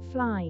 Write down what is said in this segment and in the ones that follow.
Fly.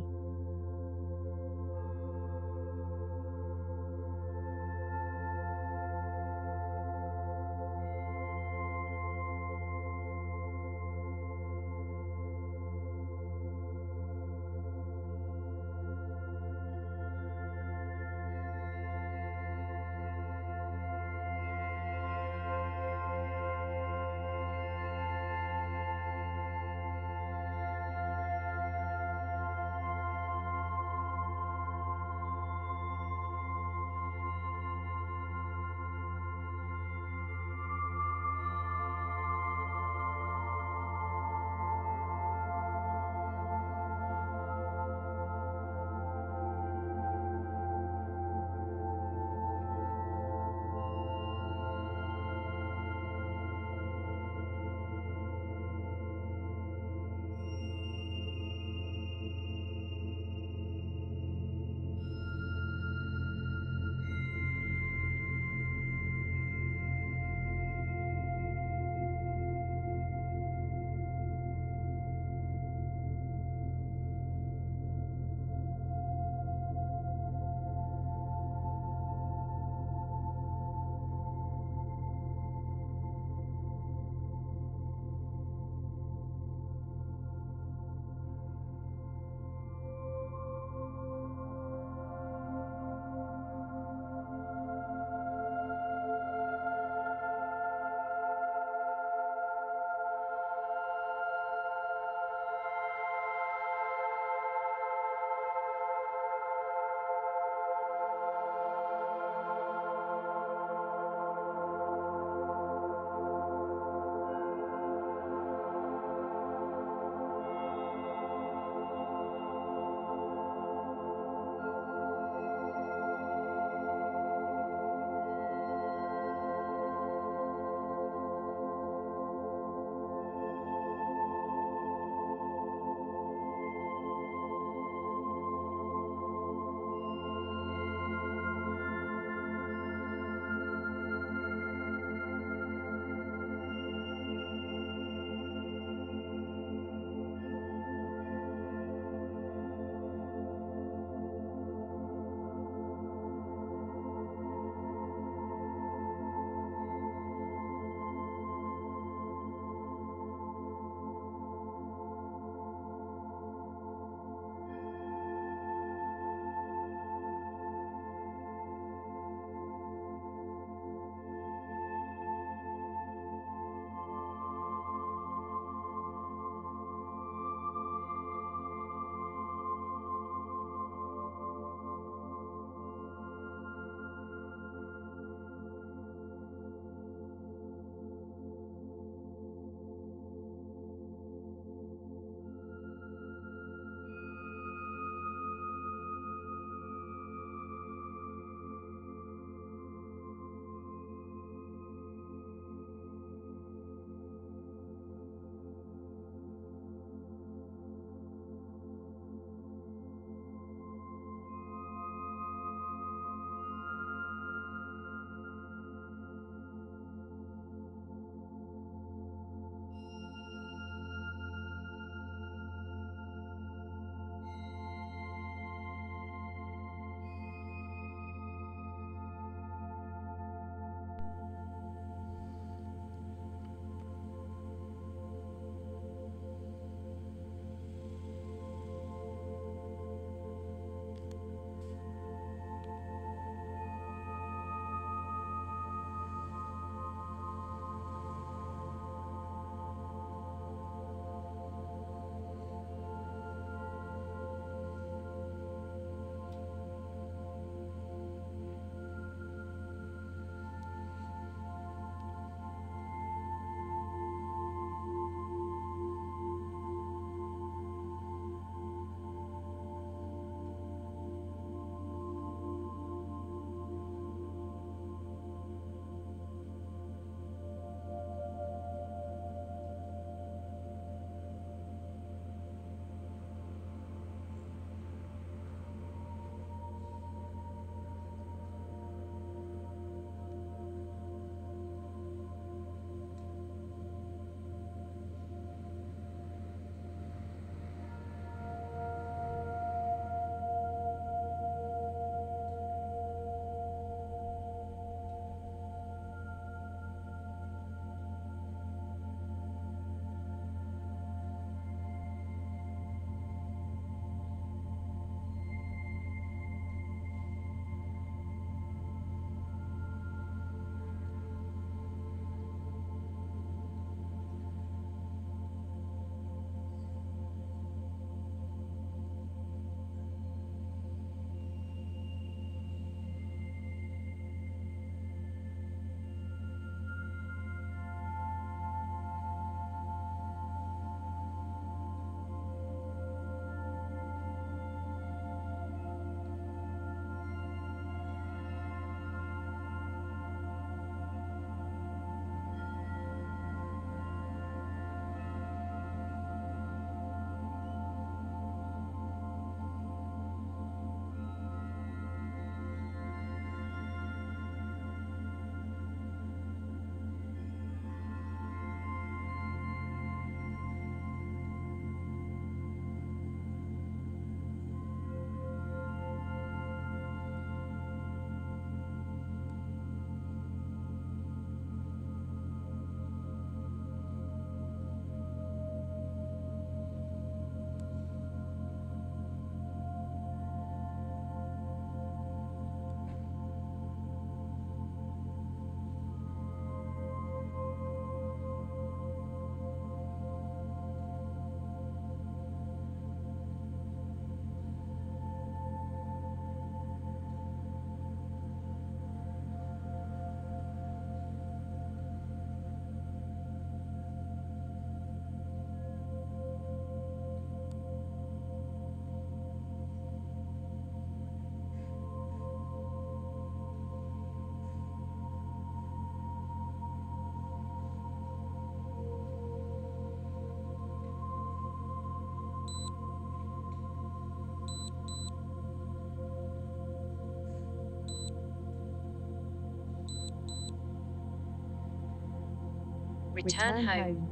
Return home.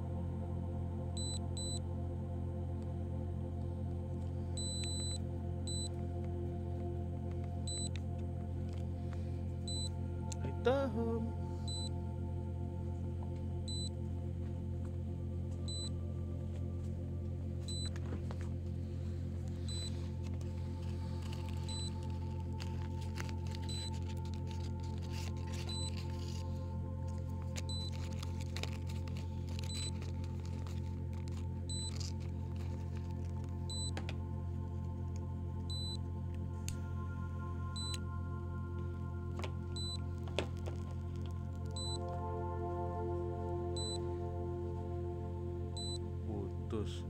Return. Putus.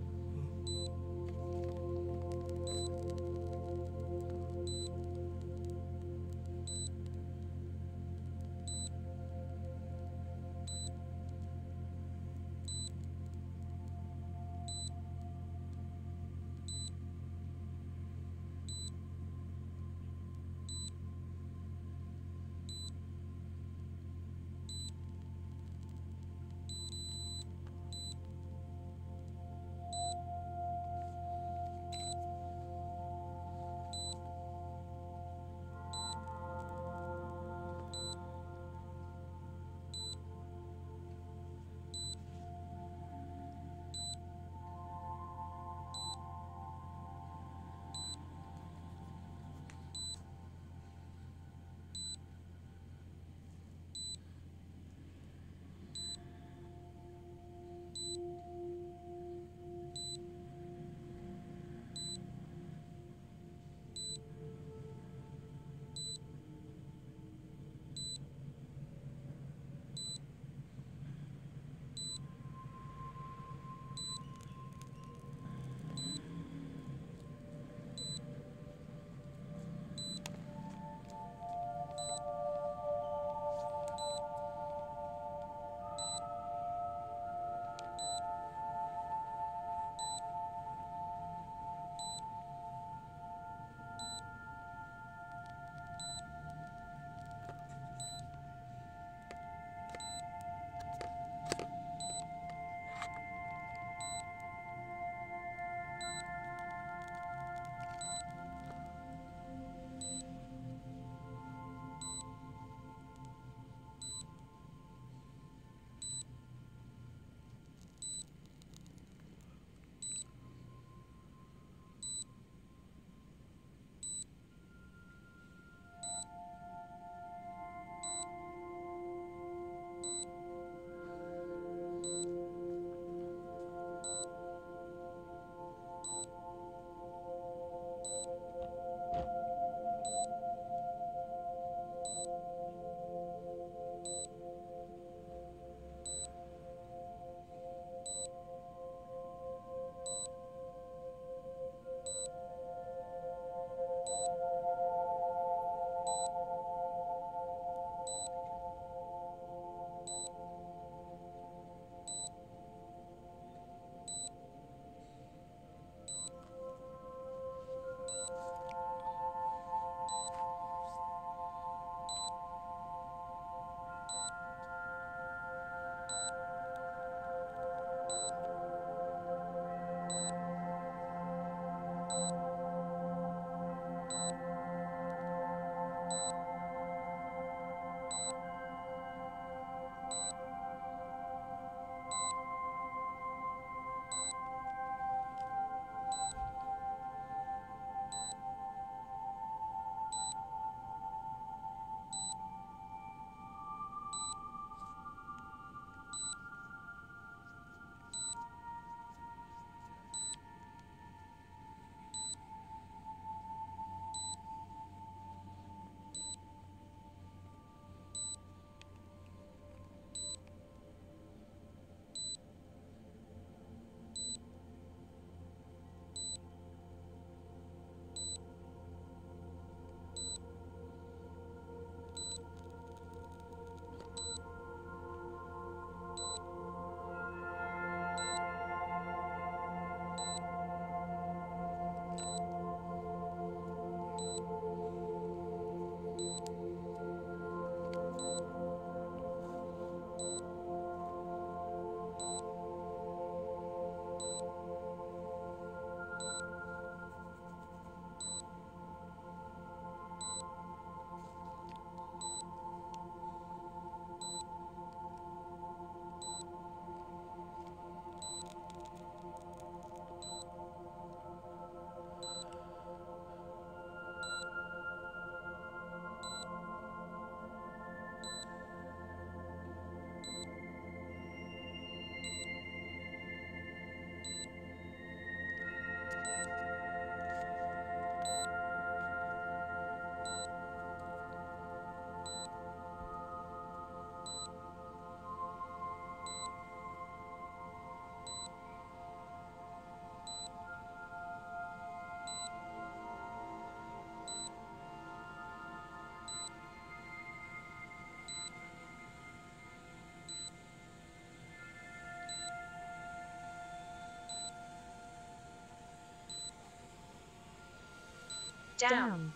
down.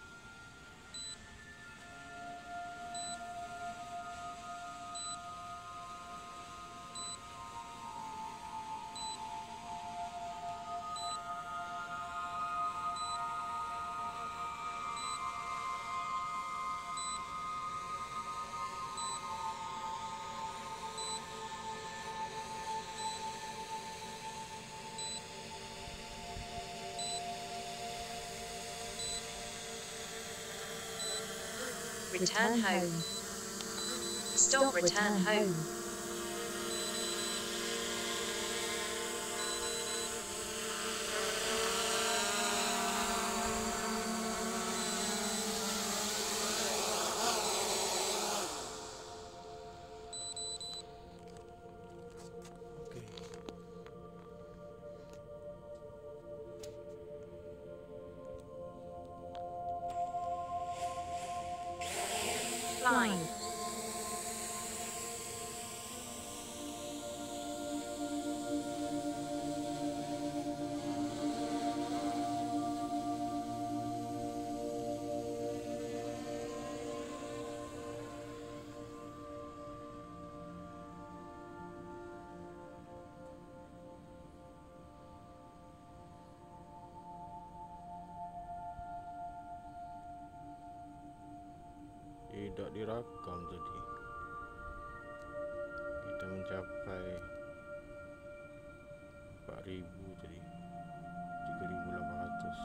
Return home. Stop, return home. Oke. Fly. Tidak direkam tadi. Kita mencapai 4.000 tadi. 3.800.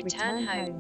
Return home.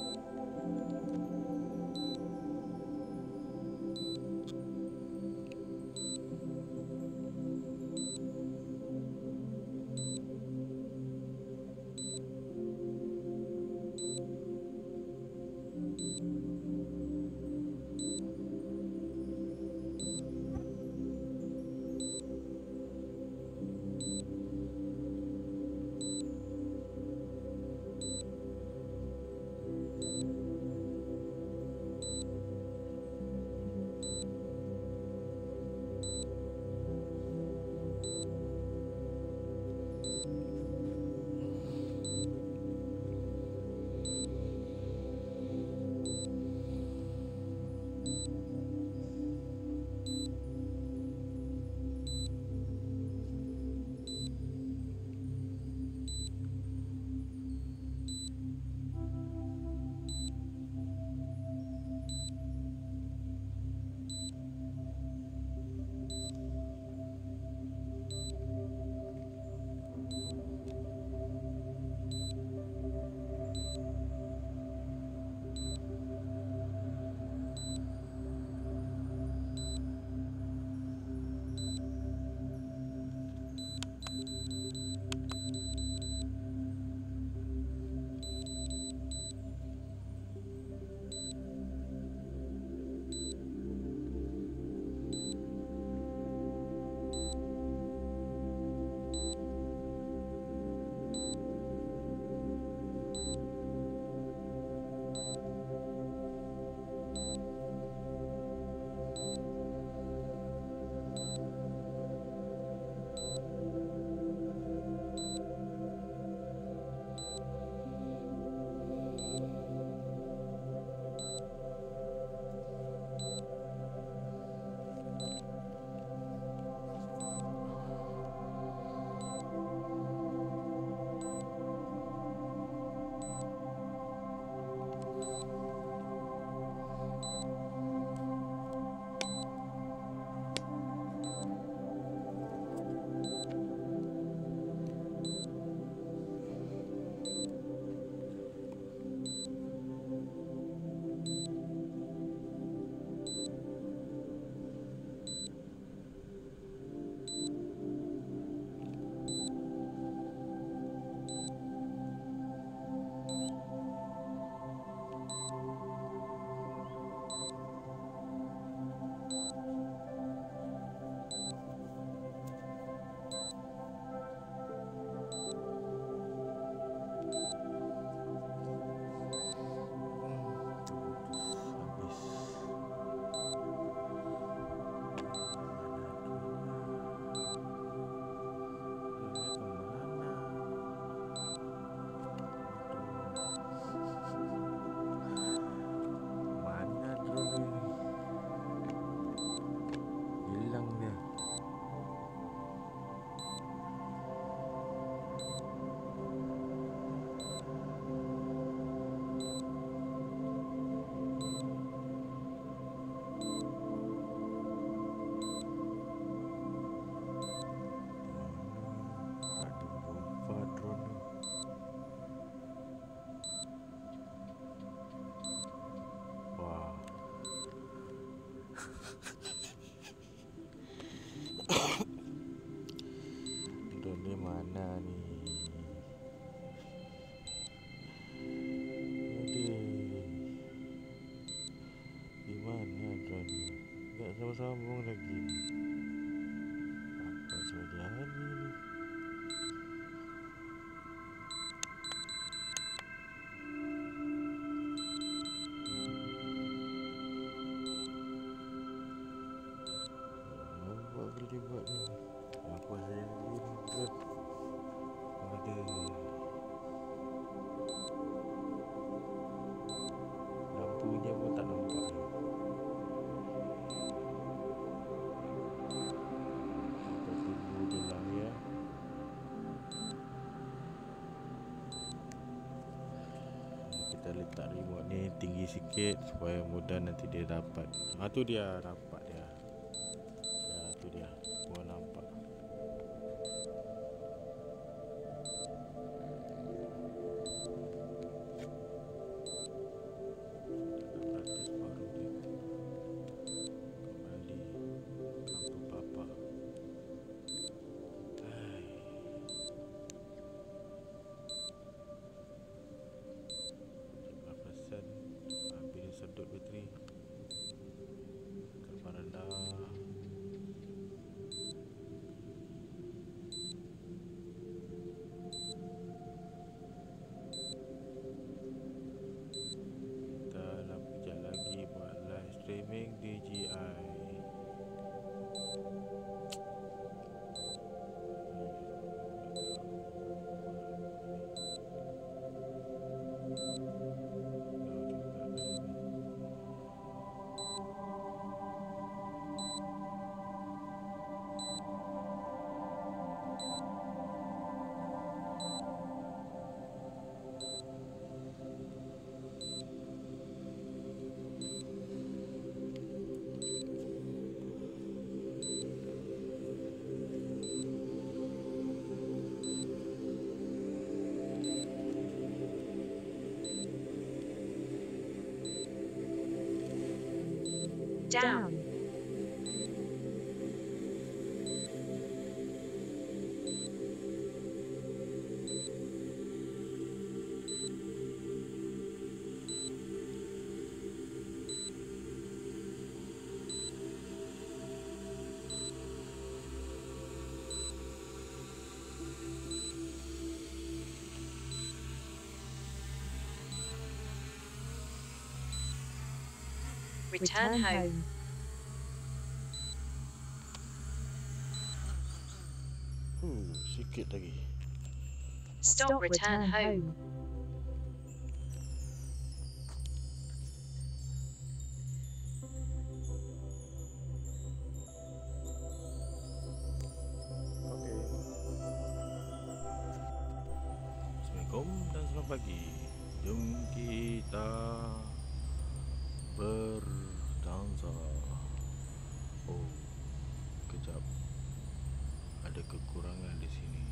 Sambung lagi. Apa saja ini? Apa boleh buat ni? Apa saya ini? Ada lampunya pun tak nampak. Kita letak remote ni tinggi sikit supaya mudah nanti dia dapat. Tu dia dapat dia. Ya, tu dia. Gua nampak. return home. Sikit lagi. Stop, return home. Okey. Assalamualaikum dan selamat pagi. Jom kita berdansa. Oh, kejap. Ada kekurangan di sini.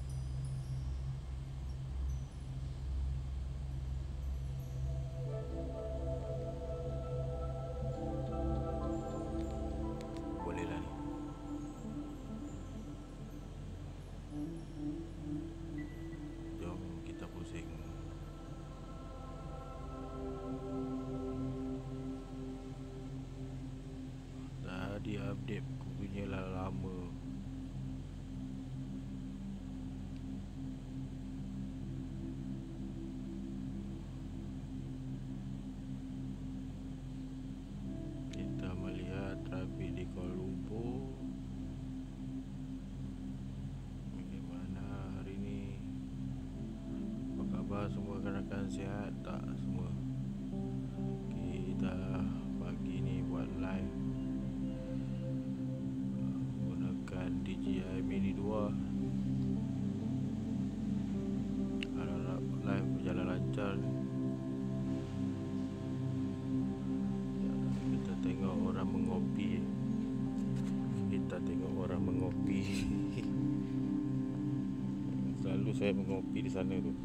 Bolehlah ni. Jom kita pusing. Dah di-update, aku punya lah lama. Kita melihat trafik di Kuala Lumpur. Bagaimana hari ni? Apa khabar semua rakan-rakan, sihat tak semua? Kita pagi ni buat live menggunakan DJI Mini 2. Harap live berjalan lancar. Kita tengok orang mengopi. Kita tengok orang mengopi. Selalu saya mengopi di sana tu.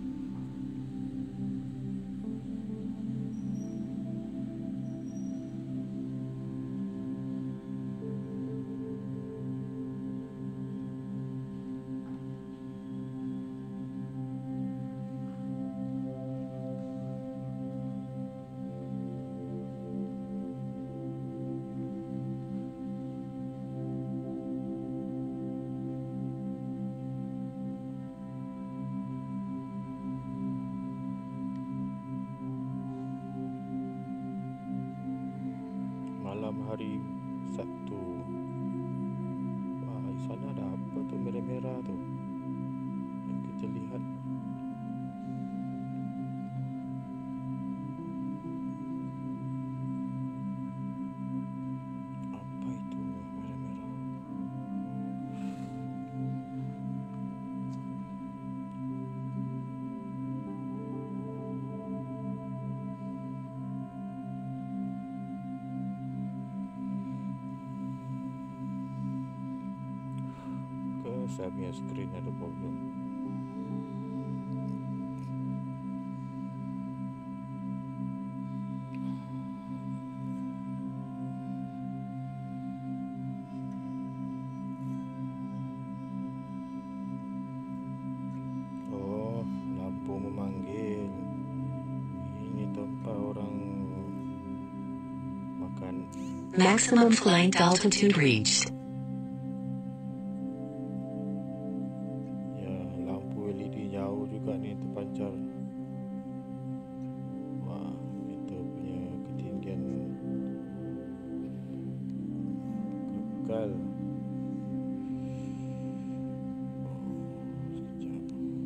Malam hari Sabtu. Wah, di sana ada apa tu merah-merah tu yang kita lihat? Apa itu merah-merah? Ke saya punya skrin ada problem? Oh, lampu memanggil. Ini tempat orang makan. Maximum flight altitude reached. Ya, lampu LED jauh juga ni terpancar. Wah, kita punya ketinggian kekal. Sekejap.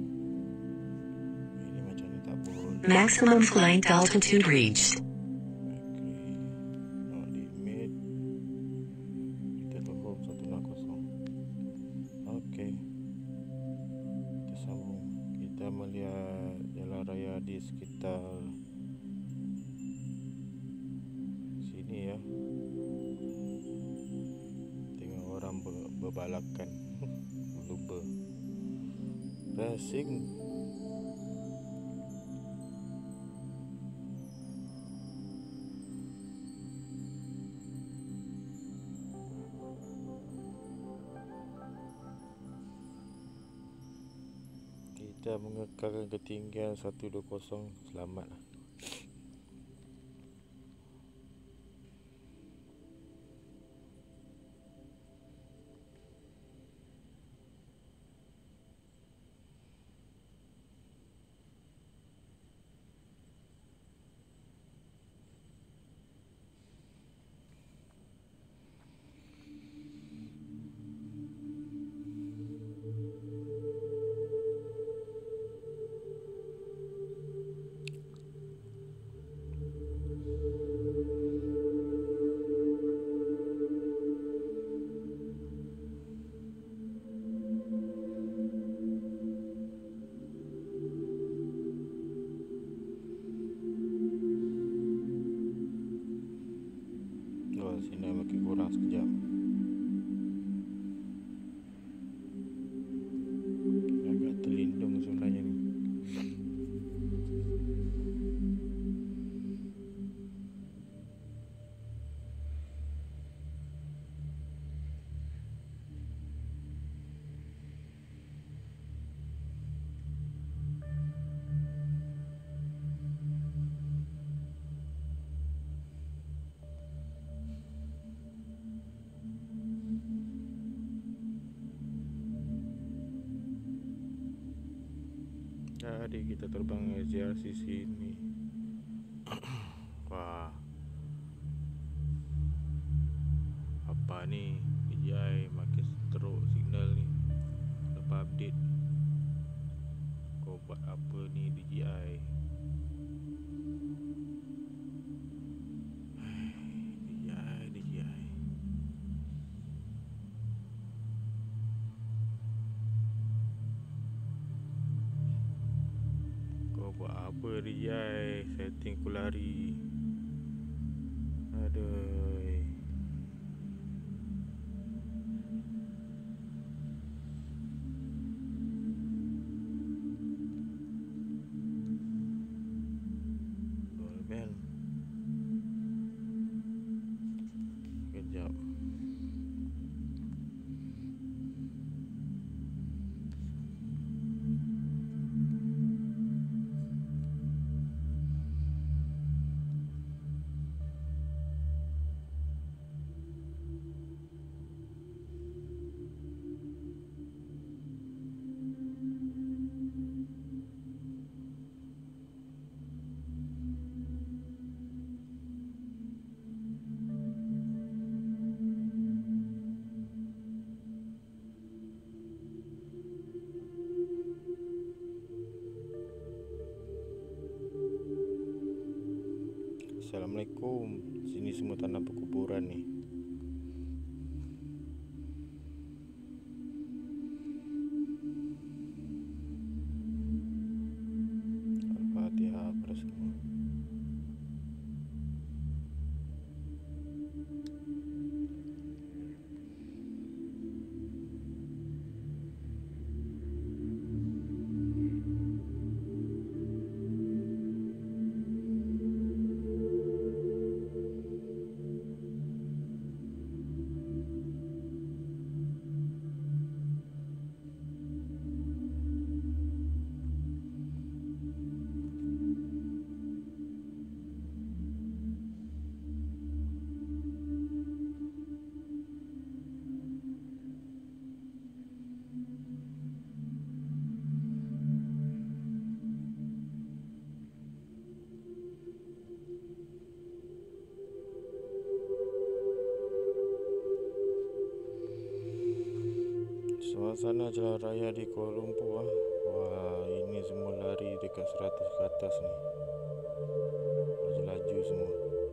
Ini macam ni tak boleh. Maximum flight altitude reached. Agree. Not limit. Kita tutup 160. Okey. Kita sambung. Kita melihat jalan raya di sekitar sini ya. Tengok orang berbalakan. Lumba. Racing. Kita mengekalkan ketinggian 120. Selamat lah. Jadi kita terbang SJRC sini. Wah, apa ni? DJI makin teruk signal ni. Lepas update. Kau buat apa ni DJI? DJI. Kau buat apa DJI? Setting ku lari. Aduh. Dolmen. Kejap. Assalamualaikum. Sini semua tanah perkuburan ni. Al-Fatihah pada semua. Suasana jalan raya di Kuala Lumpur ah. Wah, ini semua lari dekat 100 ke atas ni. Laju-laju semua.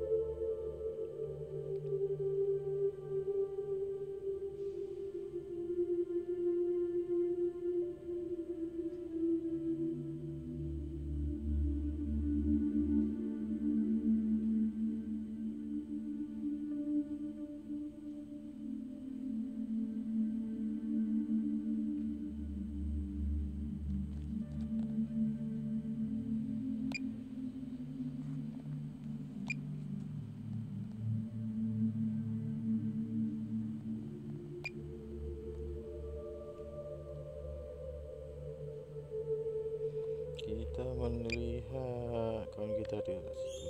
Kita melihat kawan kita ada kat situ.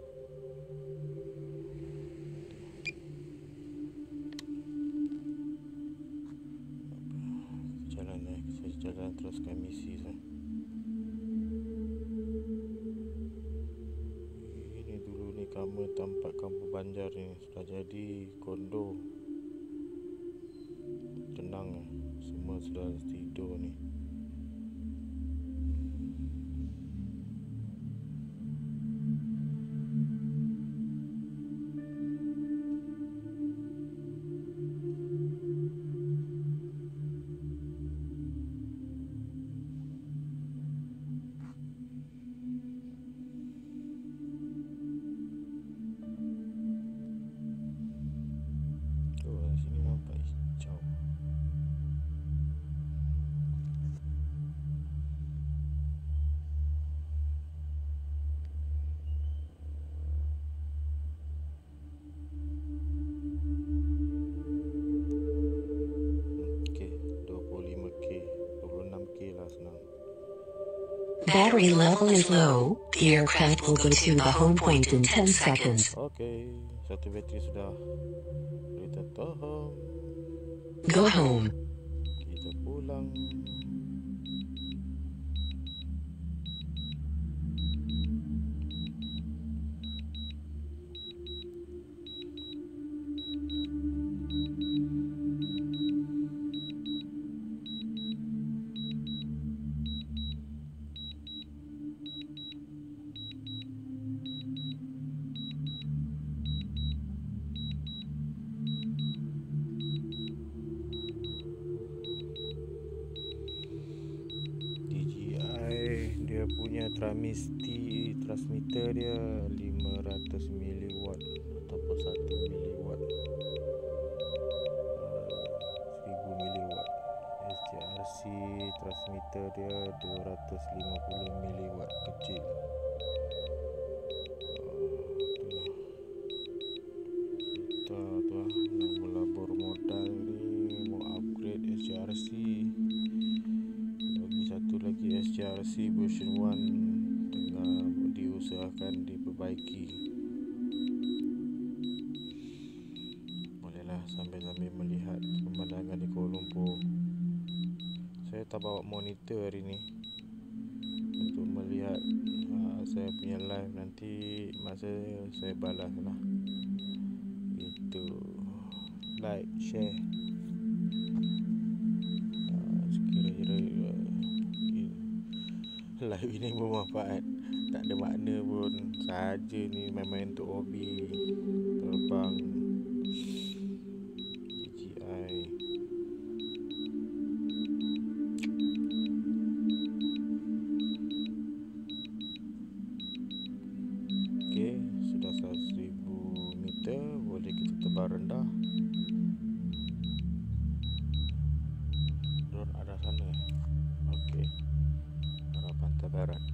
Kita jalan teruskan misi saya. Ini dulu ni kamera tempat kampung Banjar ni sudah jadi kondo. Tenang, semua sudah tidur ni. Battery level is low. The aircraft will go to the home point in 10 seconds. Okay, satu bateri sudah. Kita home. Go home. Kita pulang. transmitter dia 500 miliwatt ataupun 1 miliwatt, 1000 miliwatt. SJRC transmitter dia 250 miliwatt, kecil. Kita tu nak melabur modal ni, mau upgrade SJRC. Lagi satu lagi SJRC version 1 tengah diusahakan diperbaiki. Bolehlah sambil melihat pemandangan di Kuala Lumpur. Saya tak bawa monitor hari ni untuk melihat saya punya live nanti masa saya balas lah. Itu like, share. Sekiranya live ini bermanfaat, tak ada makna pun, saja ni main-main untuk hobi, terbang DJI. Okey, sudah 1000 meter, boleh kita terbang rendah. Drone arah sana. Okey, arah pantai barat.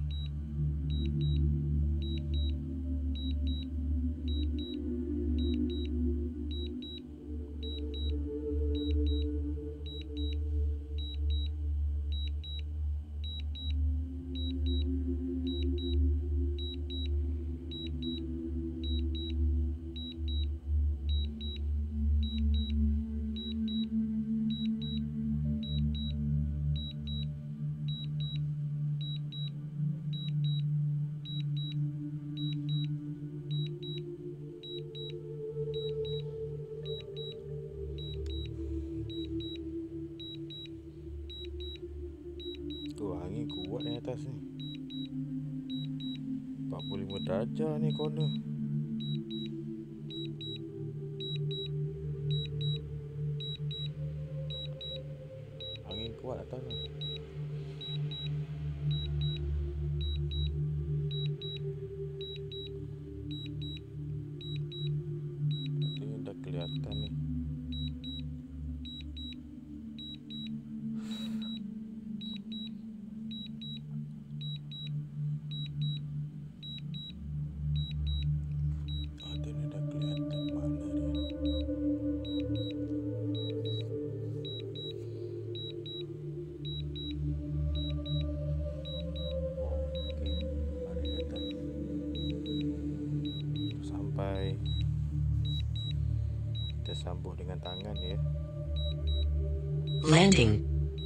Angin kuat ni atas ni, 45 darjah ni corner. Angin kuat atas ni. Ini dah kelihatan ni. Kita sambung dengan tangan ya. Landing.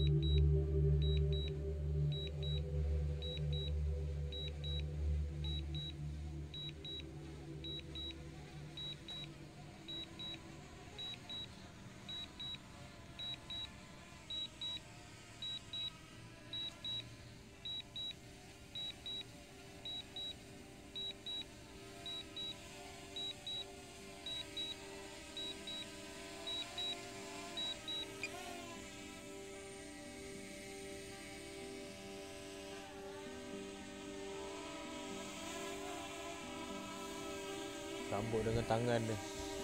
Sambung dengan tangan dia.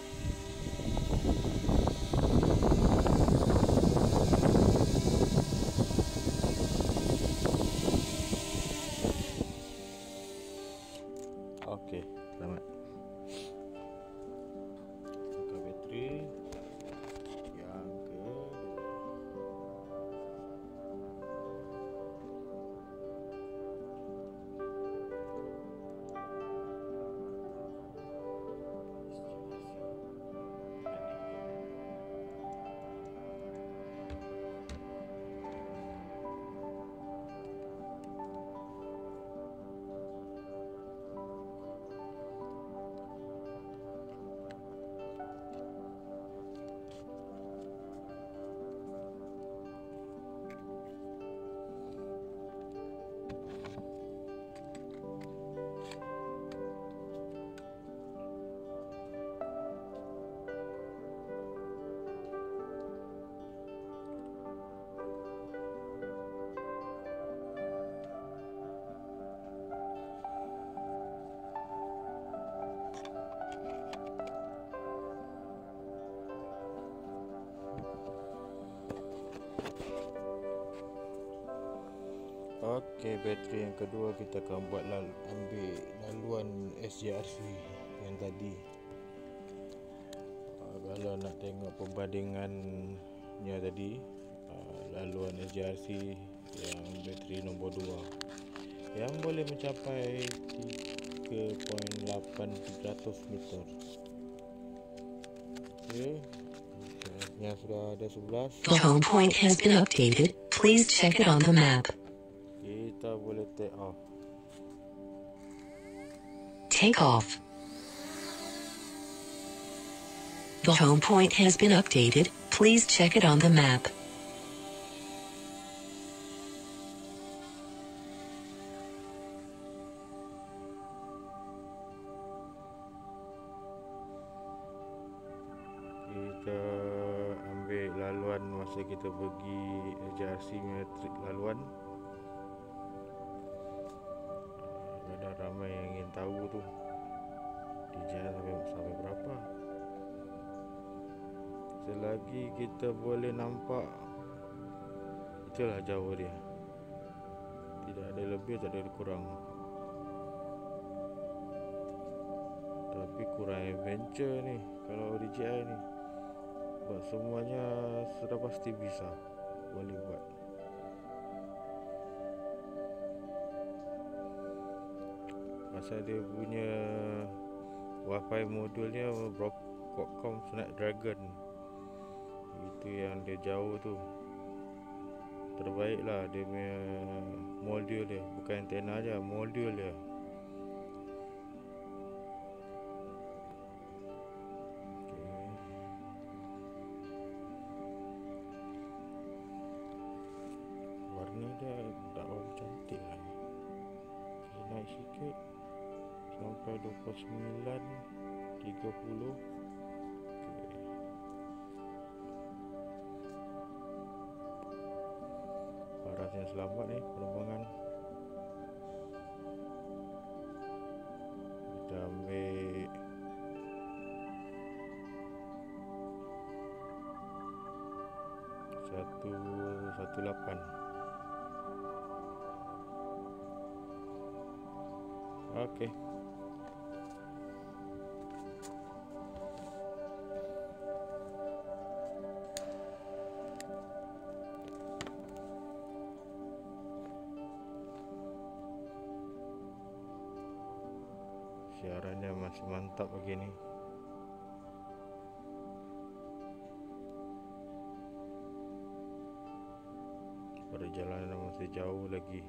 Okey, selamat. Tukar bateri yang kedua. Okey, bateri yang kedua kita akan buat ambil laluan SJRC yang tadi. Kalau nak tengok perbandingannya tadi, laluan SJRC yang bateri nombor 2 yang boleh mencapai 3.8300 meter. Okey, yang sudah ada 11. The home point has been updated. Please check it on the map. Kita boleh take off. Take off. The home point has been updated. Please check it on the map. Kita ambil laluan masa kita pergi SJRC metrik laluan. Ada ramai yang ingin tahu tu DJI sampai berapa. Selagi kita boleh nampak, itulah jauh dia. Tidak ada lebih, tak ada kurang. Tapi kurang adventure ni kalau DJI ni. Sebab semuanya sudah pasti bisa boleh buat. Pasal dia punya Wi-Fi modulnya Broadcom Snapdragon. Itu yang dia jauh tu. Terbaik lah dia punya modul dia. Bukan antena je, modul dia. Warna dia tak berapa cantik lah. Okay, naik sikit sampai 29, 30. Parasnya selamat ni penerbangan. Kita ambil satu 18. Okey. Siarannya masih mantap begini. Perjalanan masih jauh lagi.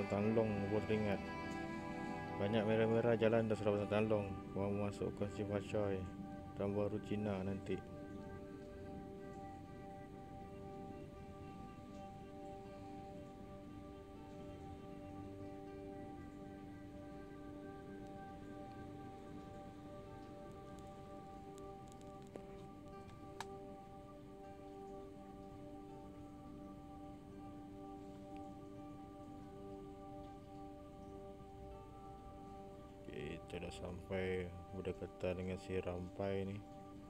Kawasan Tan Long pun teringat. Banyak merah-merah jalan dah kawasan Tan Long. Mau masuk Konsi Fashoy dan baru Cina nanti. Kita dah sampai berdekatan dengan si Rampai ni.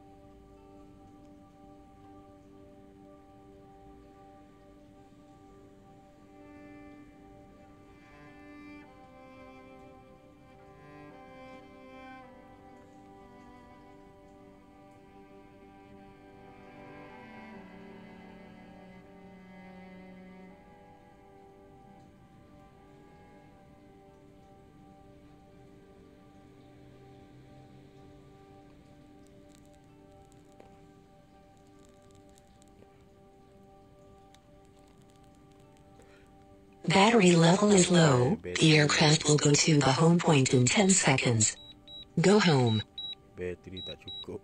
Battery level is low. The aircraft will go to the home point in 10 seconds. Go home. Bateri tak cukup.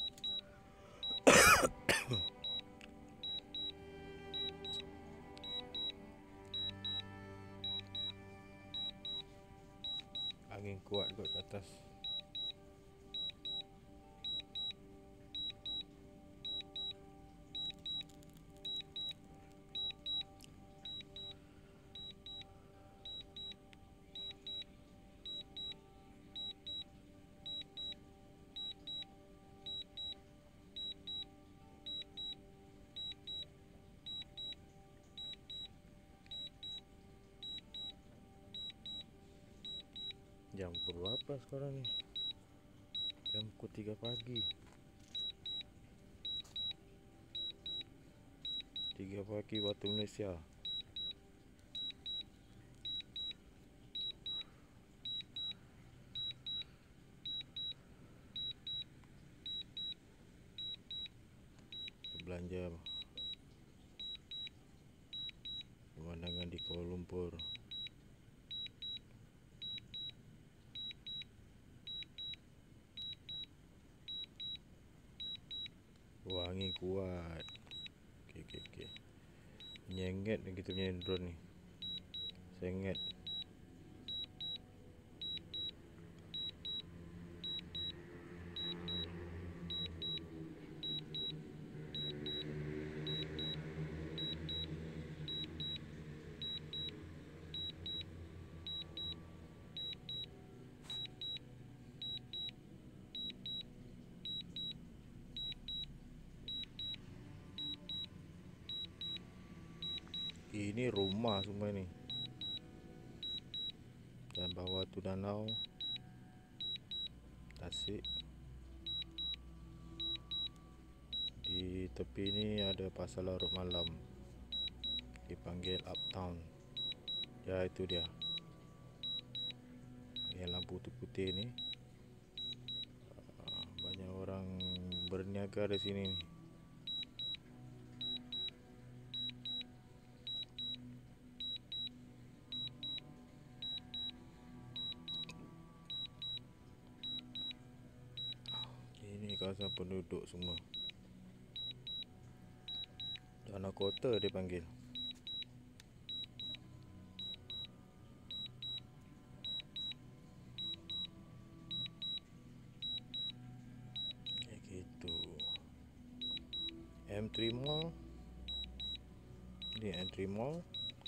Angin kuat kot ke atas. Jam berapa sekarang ni? Jam pukul 3 pagi. 3 pagi waktu Malaysia. Belanja pemandangan di Kuala Lumpur. Wah, angin kuat. Okey. Nyengat kita punya drone ni. Sengat. Ini rumah semua ni. Dan bawah tu danau Tasik. Di tepi ni ada pasar larut malam, dipanggil Uptown. Ya, itu dia. Yang lampu tu putih ni. Banyak orang berniaga di sini ni. Ini kawasan penduduk semua. Danau Kota dia panggil. Kayak gitu. M3 Mall. Ni M3 Mall.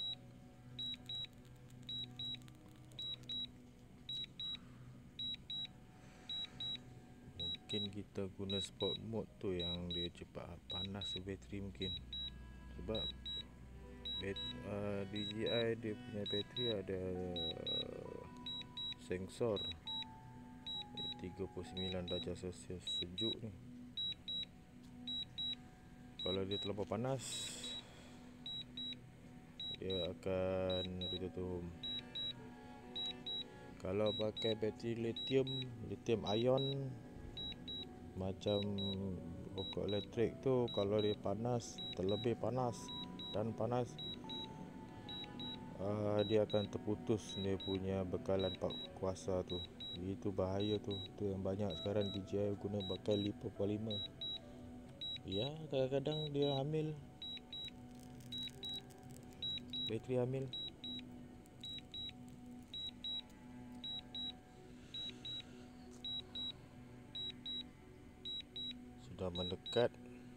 Mungkin kita guna sport mode tu yang dia cepat panas bateri mungkin. Sebab DJI dia punya bateri ada sensor 39 darjah Celsius sejuk ni. Kalau dia terlalu panas, dia akan tutup. Kalau pakai bateri lithium ion macam pokok elektrik tu, kalau dia panas, terlebih panas dia akan terputus dia punya bekalan kuasa tu. Itu bahaya tu. Tu yang banyak sekarang DJI guna bakal 5.5. Ya, kadang-kadang dia hamil. Bateri hamil. Sudah mendekat.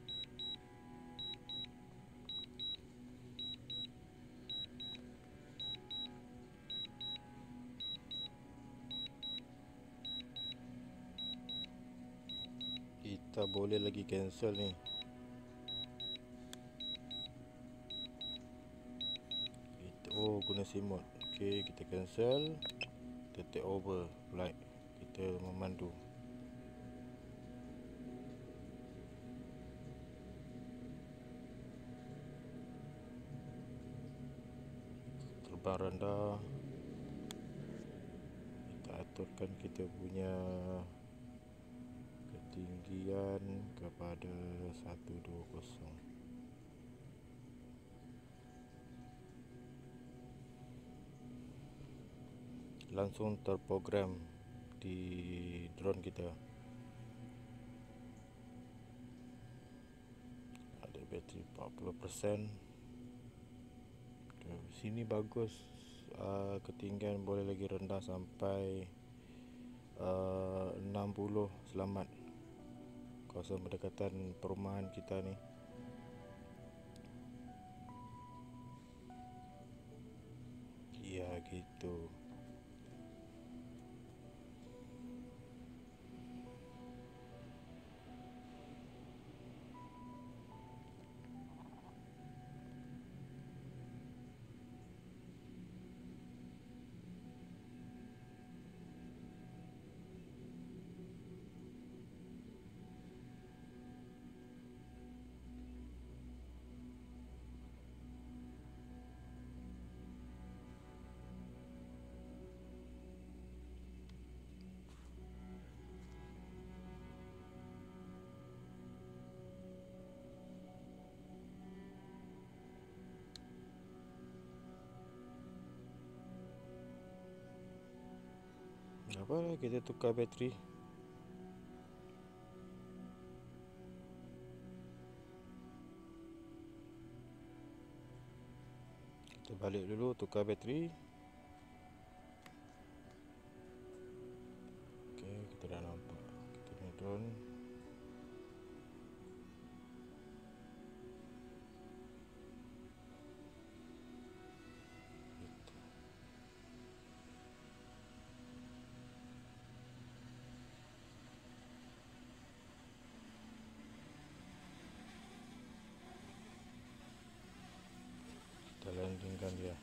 Kita boleh lagi cancel ni. Oh, guna SIM mode. Okey, kita cancel. Kita take over flight. Kita memandu. Terbang rendah. Kita aturkan kita punya ketinggian kepada 120. Langsung terprogram di drone kita. Ada bateri 40%. Sini bagus. Ketinggian boleh lagi rendah sampai 60 selamat. Kawasan berdekatan perumahan kita ni. Ya gitu. Apa kita tukar bateri. Kita balik dulu tukar bateri. Okey, kita dah nampak kita punya drone. Kita landingkan dia.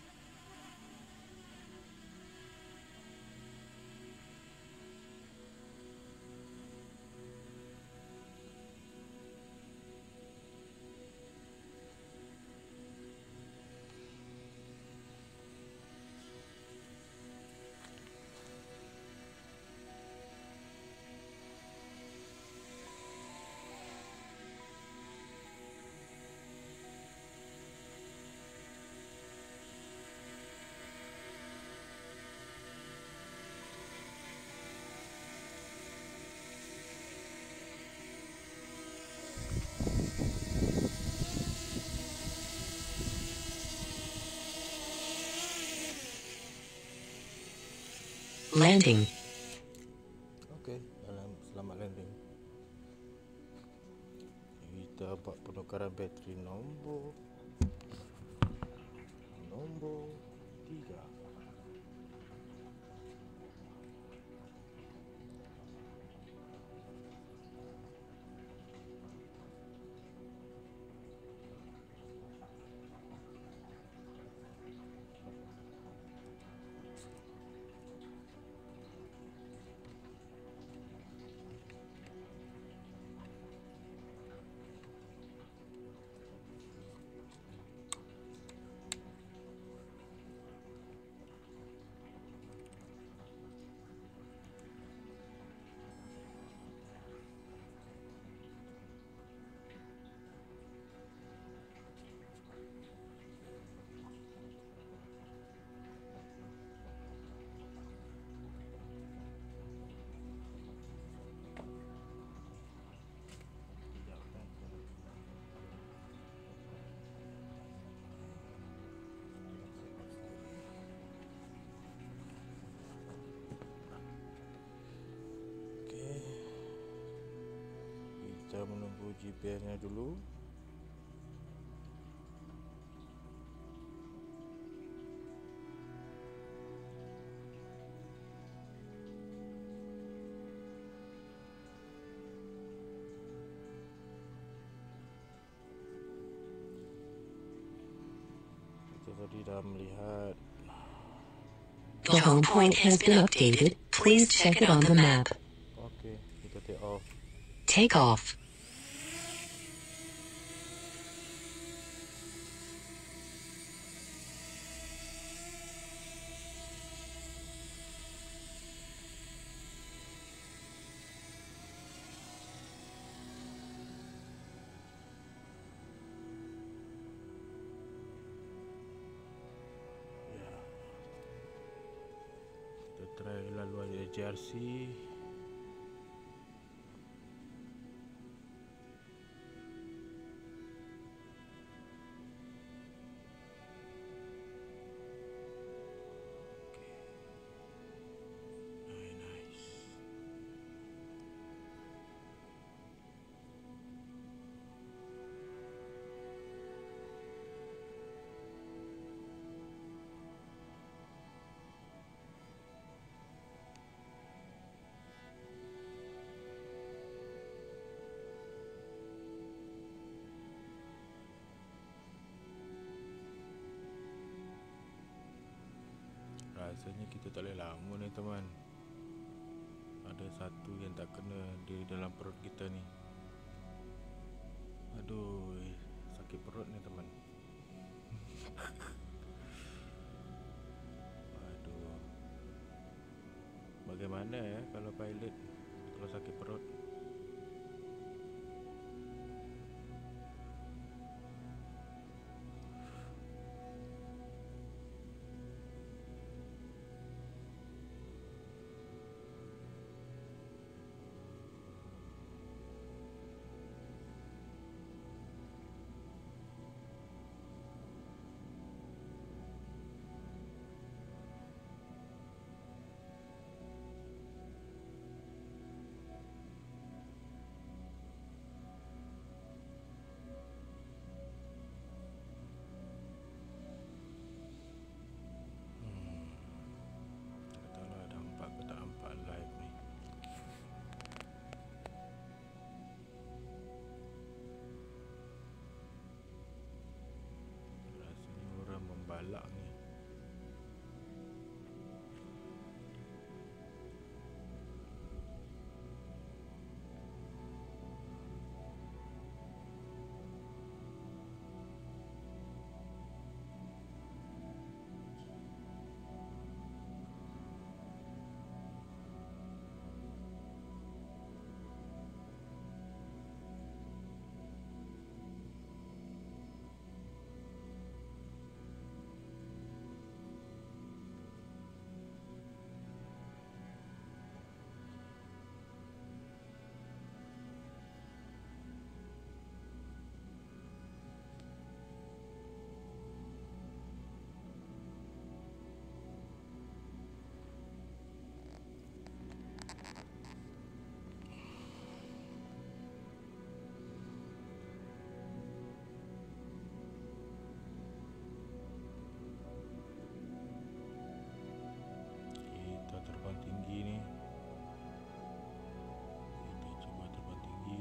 Landing. Okey, selamat landing. Kita buat penukaran bateri nombor 3. tunggu GPS nya dulu. Kita tadi dah melihat. The home point has been updated. Please check it on the map. Okey, kita take off. Take off. Kita try laluan JRC. Rasanya kita tak boleh lama ni teman. Ada satu yang tak kena di dalam perut kita ni. Aduh, sakit perut ni teman. Aduh. Bagaimana ya kalau pilot kalau sakit perut? Balak ni. Kita terbang tinggi ni. Kita cuba terbang tinggi.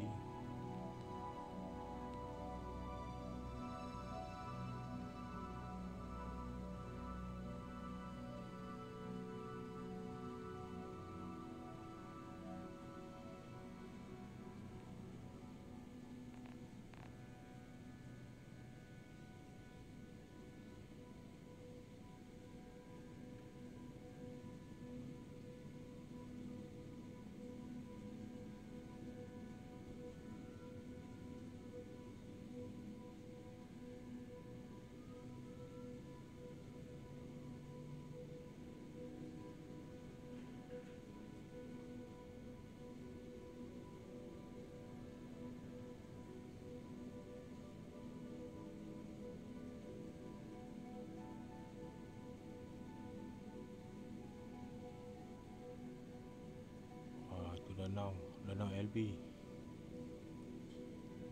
Danau LB.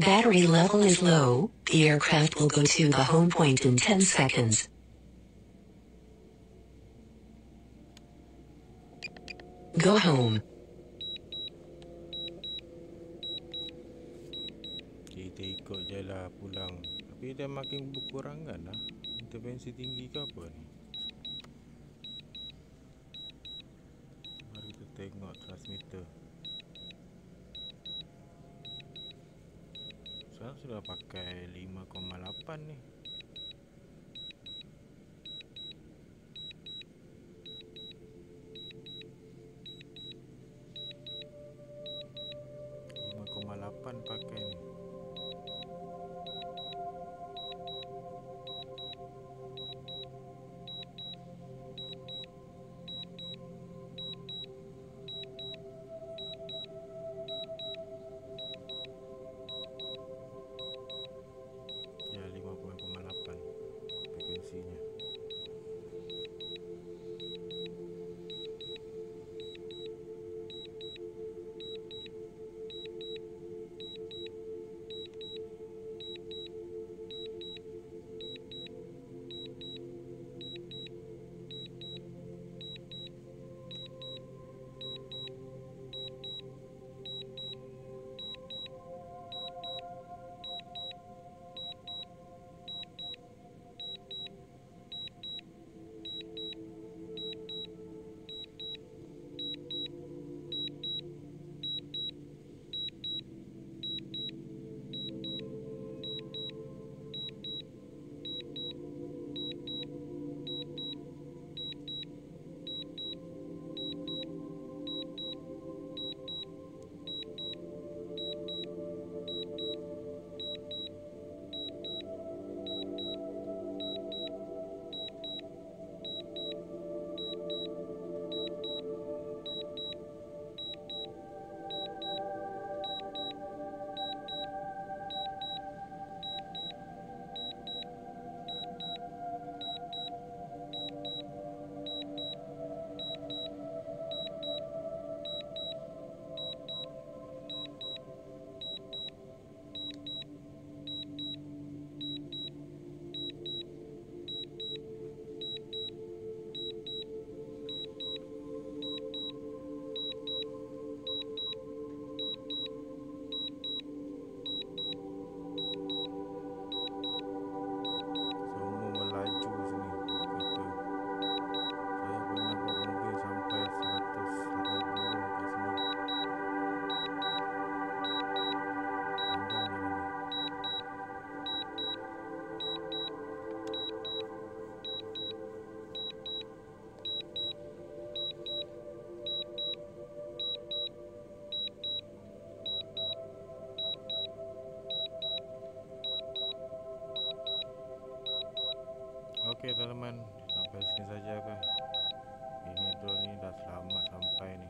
Battery level is low. The aircraft will go to the home point in 10 seconds. Go home. Kita ikut je lah pulang. Tapi dia makin berkurangan lah. Intervensi tinggi ke apa ni? Mari kita tengok transmitter. Sekarang sudah pakai 5,8 ni. Pakai ni. Ya 5,8 frekuensinya. Okey teman-teman, sampai sini saja kan. Ini drone ni dah selamat sampai ni.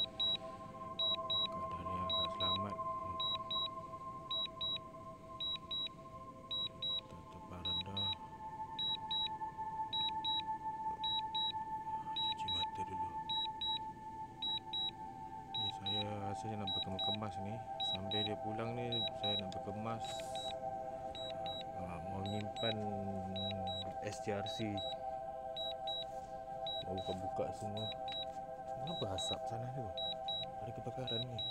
Keadaan yang agak selamat. Tatapan rendah. Cuci mata dulu. Ni saya rasanya nak berkemas-kemas ni. Sambil dia pulang ni, saya nak berkemas. Mau nyimpan STRC, mau buka-buka semua. Kenapa asap sana tu? Ada kebakaran ni.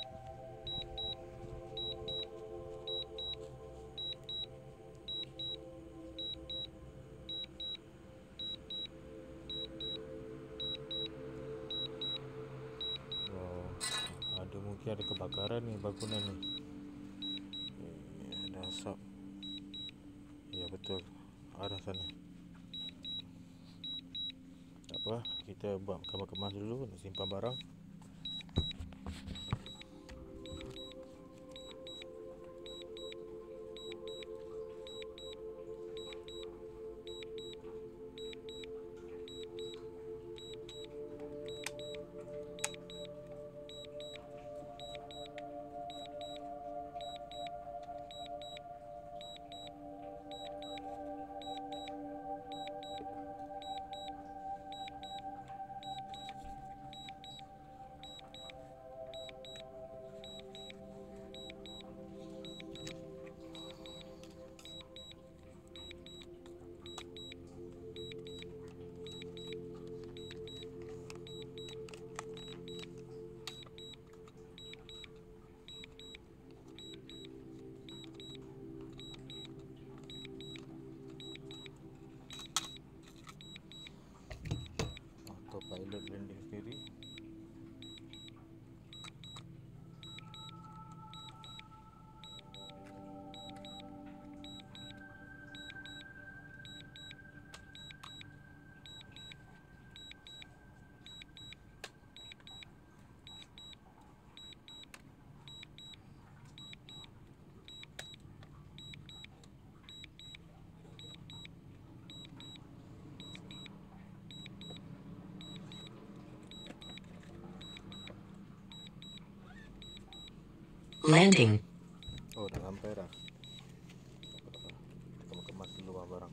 Wow, mungkin ada kebakaran ni bangunan ni. Ada asap. Ya betul, arah sana. Tak apa, kita buat kemas-kemas dulu nak simpan barang. diri sendiri. Landing. Oh, dah sampai dah. Kita kemas dulu barang.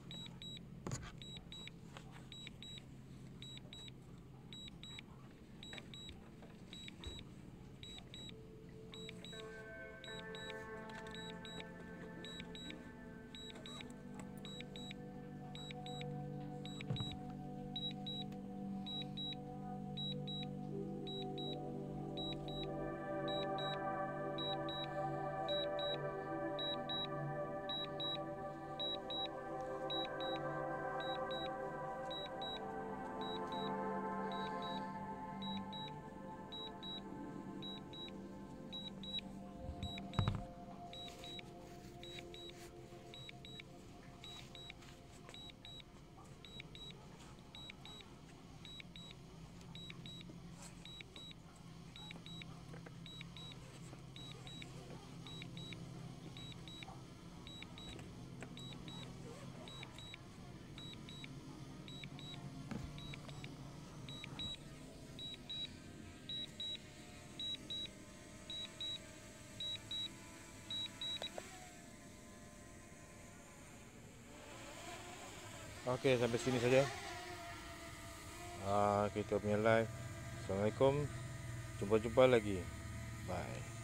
Okey, sampai sini saja. Kita punya live. Assalamualaikum. Jumpa-jumpa lagi. Bye.